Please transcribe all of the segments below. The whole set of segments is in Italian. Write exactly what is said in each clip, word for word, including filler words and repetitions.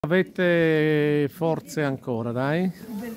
Avete forze ancora, dai.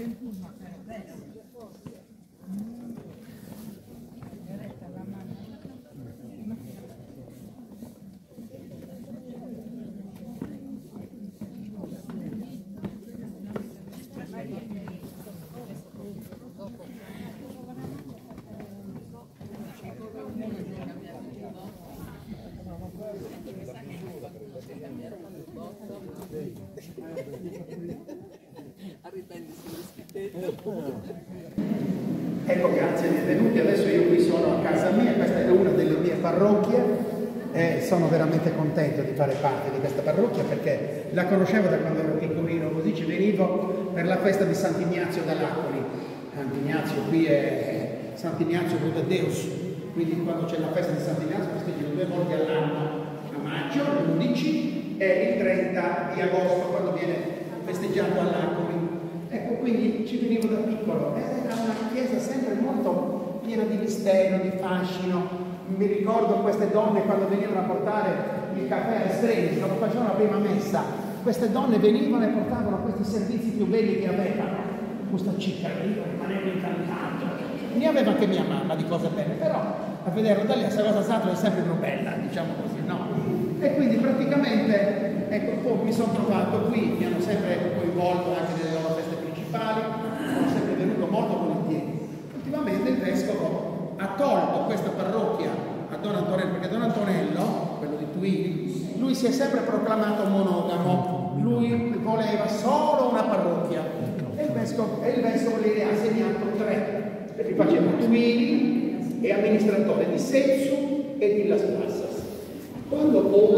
Ecco, grazie, benvenuti. Adesso io qui sono a casa mia, questa è una delle mie parrocchie e sono veramente contento di fare parte di questa parrocchia perché la conoscevo da quando ero piccolino, così ci venivo per la festa di Sant'Ignazio d'Alacoli. Sant'Ignazio qui è Sant'Ignazio Buda Deus, quindi quando c'è la festa di Sant'Ignazio festeggiano due volte all'anno, a maggio, l'undici e il trenta di agosto quando viene festeggiato all'Acoli. Ecco, quindi ci venivo da piccolo, era una chiesa sempre molto piena di mistero, di fascino. Mi ricordo queste donne quando venivano a portare il caffè alle strade, quando facevano la prima messa, queste donne venivano e portavano questi servizi più belli che avevano. Questa città, io rimanevo incantato. Ne aveva anche mia mamma di cose belle, però a vederlo da lì, questa cosa stata è sempre più bella, diciamo così, no? E quindi praticamente, ecco, poi mi sono trovato qui, mi hanno sempre coinvolto anche nelle loro feste principali, sono sempre venuto molto volentieri. Ultimamente il vescovo ha tolto questa parrocchia a Don Antonello, perché Don Antonello, quello di Tuini, lui si è sempre proclamato monogamo, lui voleva solo una parrocchia e il vescovo, e il vescovo gli ha assegnato tre, perché faceva Tuini e amministratore di Sensu e di Las Plassas. Quando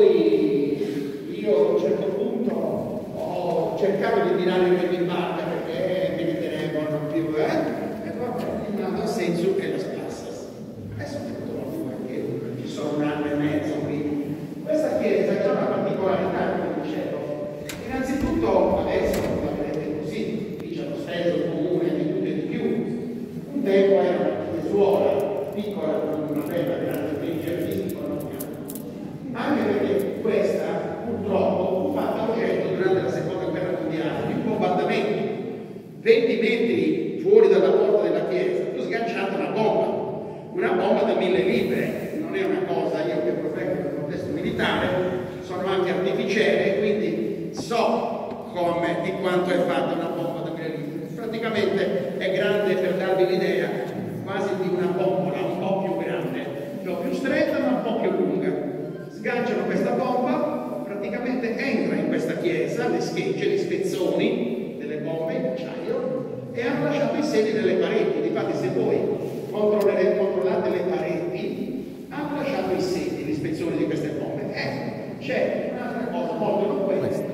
poi io a un certo punto ho cercato di tirare il in barca perché me ne tenevano più, eh? E vabbè, andando a Sensu e Las Plassas. Adesso ci sono un anno e mezzo qui. Questa chiesa ha una particolarità, come dicevo. Innanzitutto adesso la vedete così, qui c'è lo stesso comune di tutto e di più. Un tempo era una chiesuola piccola con una bella grande giardinistico, anche perché questa purtroppo fu fatta oggetto durante la seconda guerra mondiale di un bombardamento. venti metri fuori dalla porta della chiesa fu sganciata una bomba, una bomba da mille libre. Non è una cosa, io che provengo dal contesto militare, sono anche artificiere, quindi so come, di quanto è fatta una bomba da mille libre. Praticamente è grande, per darvi l'idea, quasi di una bombola, un po' più grande, un po' più stretta ma un po' più lunga. Sganciano questa bomba, praticamente entra in questa chiesa, le schegge, gli spezzoni delle bombe in acciaio e hanno lasciato i segni nelle pareti. Difatti se voi controllate le pareti, hanno lasciato i segni, gli spezzoni di queste bombe. Eh, c'è un'altra cosa molto eloquente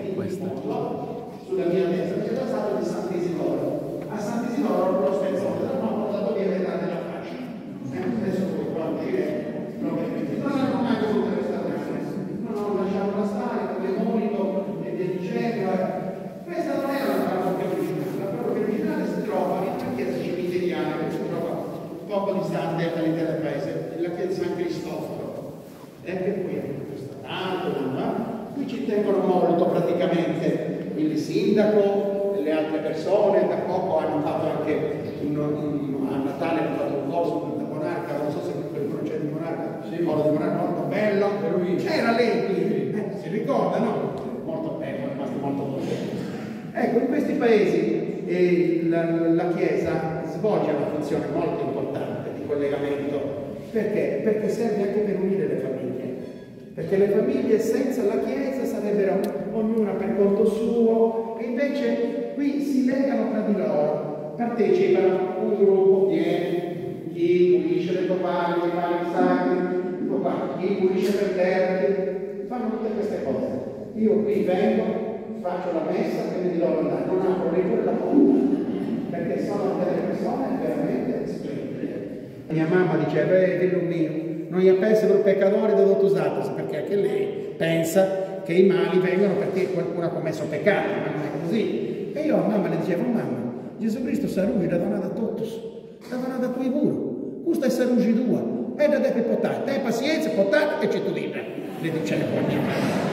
sulla mia destra, c'è la statua di Sant'Isidoro. A Sant'Isidoro lo spezzone l'hanno portato via le date della fascia. Eh, adesso voi qua uscire, non hanno mai dovuto restaurare. Non hanno lasciato la stare, con il monito e via dicendo. Questa non è una parrocchia originale. La parrocchia originale si trova in una chiesa cimiteriana che si trova poco distante all'interno del paese, la chiesa di San Cristoforo. E anche qui è questa tanto, qui ci tengono molto praticamente il sindaco, le altre persone, da poco hanno fatto anche un, un, a Natale hanno fatto un corso da Monarca, non so se qualcuno c'è di Monarca, sì, molto di Monarca, molto bello, c'era lei qui, eh, si ricorda, no? Molto bello, è rimasto molto bello. Ecco, in questi paesi eh, la, la Chiesa svolge una funzione molto importante di collegamento. Perché? Perché serve anche per unire le famiglie. Perché le famiglie senza la Chiesa sarebbero ognuna per conto suo, e invece qui si legano tra di loro, partecipano, un gruppo viene, chi pulisce le tovaglie, i mali sacri, chi pulisce per terra, fanno tutte queste cose. Io qui vengo, faccio la messa, quindi di loro andare, non apro neppure la porta, perché sono delle persone veramente splendide. Mia mamma diceva, eh, figlio mio, non gli pensano il peccatore devoto usato, perché anche lei pensa che i mali vengono perché qualcuno ha commesso peccato, ma non è così. E io a mamma le dicevo, mamma, Gesù Cristo saruggi da donna da totus, da donna da tuoi puro, questa è saruggi tua, e da te potate, te pazienza, potate e c'è tu libera, le dicevo a mia mamma.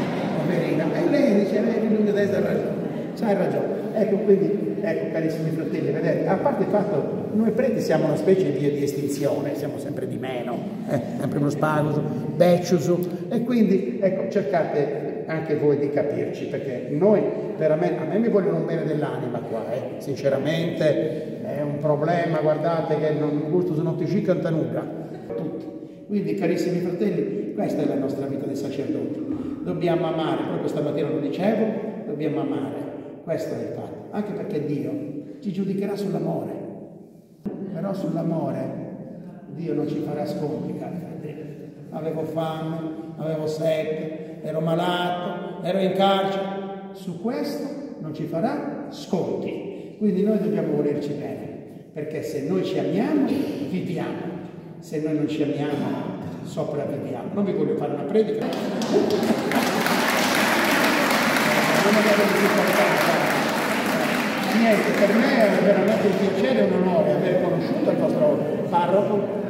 Caterina, e lei dice, lei lungo destra ha ragione, c'hai ragione. Ecco, quindi, ecco, carissimi fratelli, vedete, a parte il fatto, noi preti siamo una specie in via di estinzione, siamo sempre di meno, eh, sempre uno spagoso, becciuso, e quindi, ecco, cercate anche voi di capirci, perché noi, veramente, a me mi vogliono bene dell'anima qua, eh, sinceramente, è un problema, guardate, che non gusto se non ti ci canta nulla, tutti. Quindi, carissimi fratelli, questa è la nostra vita di sacerdoti. Dobbiamo amare, proprio stamattina lo dicevo, dobbiamo amare. Questo è il fatto, anche perché Dio ci giudicherà sull'amore, però sull'amore Dio non ci farà sconti, cari fratelli. Avevo fame, avevo sete, ero malato, ero in carcere, su questo non ci farà sconti. Quindi noi dobbiamo volerci bene, perché se noi ci amiamo, viviamo, se noi non ci amiamo, sopravviviamo. Non vi voglio fare una predica. Niente, per me è veramente un piacere e un onore aver conosciuto il vostro parroco